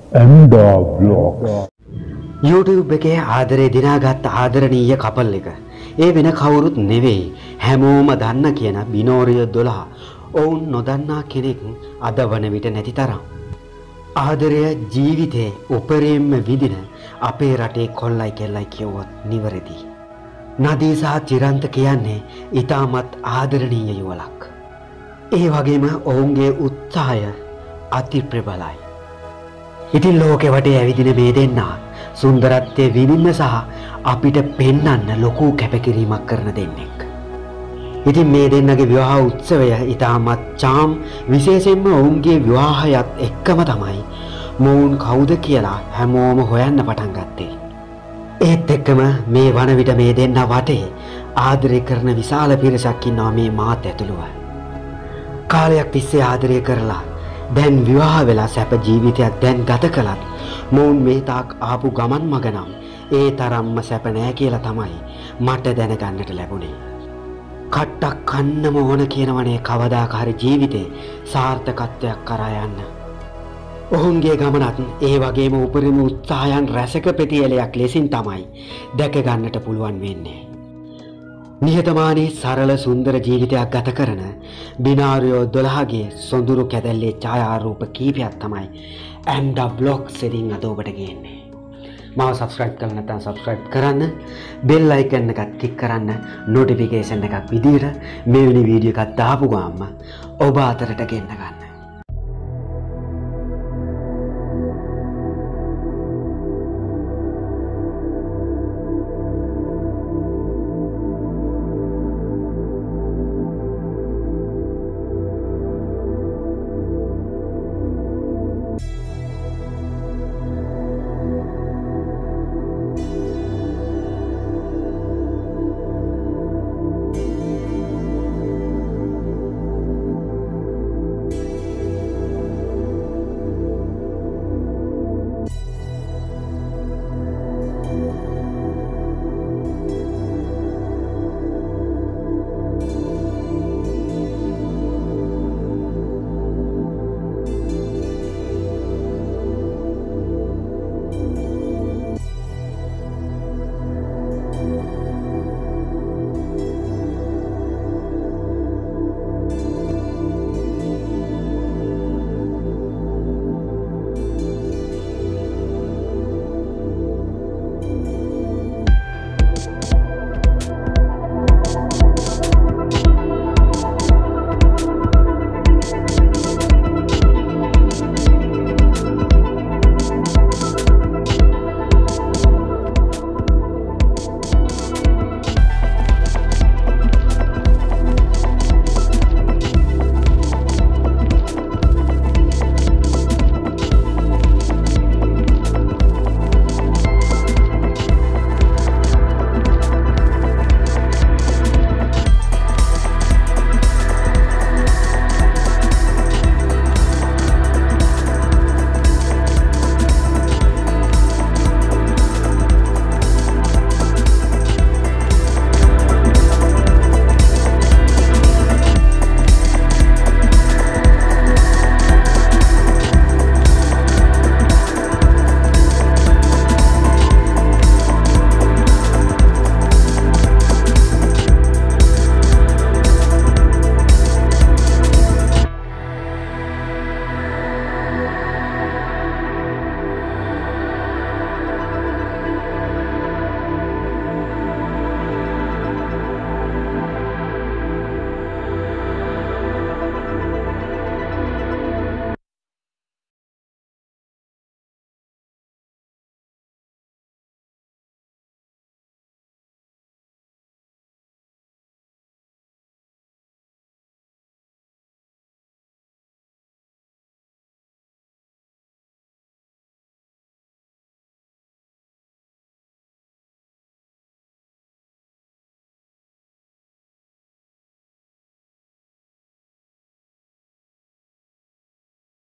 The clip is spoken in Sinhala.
Enda Vlogs. YouTube එකේ ආදරේ දිනාගත් ආදරණීය කපල් එක. ඒ වෙන කවුරුත් නෙවෙයි. හැමෝම දන්න කියන බිනෝරිය 12. ඔවුන් නොදන්නා කෙනෙක් අද වන විට නැති තරම්. ආදරය ජීවිතේ උපරිම විඳින අපේ රටේ කොල්ලයි කෙල්ලයි කියවොත් නිවැරදි. නදී සහ චිරන්ත කියන්නේ ඊටමත් ආදරණීය යුවලක්. ඒ වගේම ඔවුන්ගේ උත්සාහය අති ප්‍රබලයි. ඉතින් ලෝකෙ වටේ ඇවිදින මේ දෙන්නා සුන්දරත්වයේ විඳින්න සහ අපිට පෙන්වන්න ලොකු කැපකිරීමක් කරන දෙන්නෙක්. ඉතින් මේ දෙන්නගේ විවාහ උත්සවය ඉතාමත් චාම් විශේෂයෙන්ම ඔවුන්ගේ විවාහයත් එක්කම තමයි මොවුන් කවුද කියලා හැමෝම හොයන්න පටන් ගත්තේ. ඒත් එක්කම මේ වන විට මේ දෙන්න වටේ ආදරය කරන විශාල පිරිසක් ඉන්නවා මේ මාත් ඇතුළුව. කාලයක් තිස්සේ ආදරය කරලා දැන් විවාහ වෙලා සැප ජීවිතයක් දැන් ගත කළත් මොවුන් මේ තාක් ආපු ගමන් මග නම් ඒ තරම්ම සැප නෑ කියලා තමයි මට දැනගන්නට ලැබුණේ. කට්ටක් කන්නම ඕන කියනවනේ කවදාක හරි ජීවිතේ සාර්ථකත්වයක් කරා යන්න. ඔවුන්ගේ ගමනත් ඒ වගේම උපරිම උත්සාහයන් රැසක ප්‍රතිඵලයක් ලෙසින් තමයි දැක ගන්නට පුළුවන් වෙන්නේ. නිහතමානී සරල සුන්දර ජීවිතයක් ගත කරන බිනාරියෝ 12ගේ සොඳුරු කැදැල්ලේ ඡායාරූප කීපයක් තමයි ඇන්ඩා බ්ලොග්ස් එකෙන් අද ඔබට ගේන්නේ. මාව සබ්ස්ක්‍රයිබ් කරන්න නැත්නම් සබ්ස්ක්‍රයිබ් කරන්න, බෙල් අයිකන් එකත් ක්ලික් කරන්න, නොටිෆිකේෂන් එකක් විදියට මේ වෙනි වීඩියෝ එකක් දාපු ගමන් ඔබ අතරට ගෙන්න ගන්න.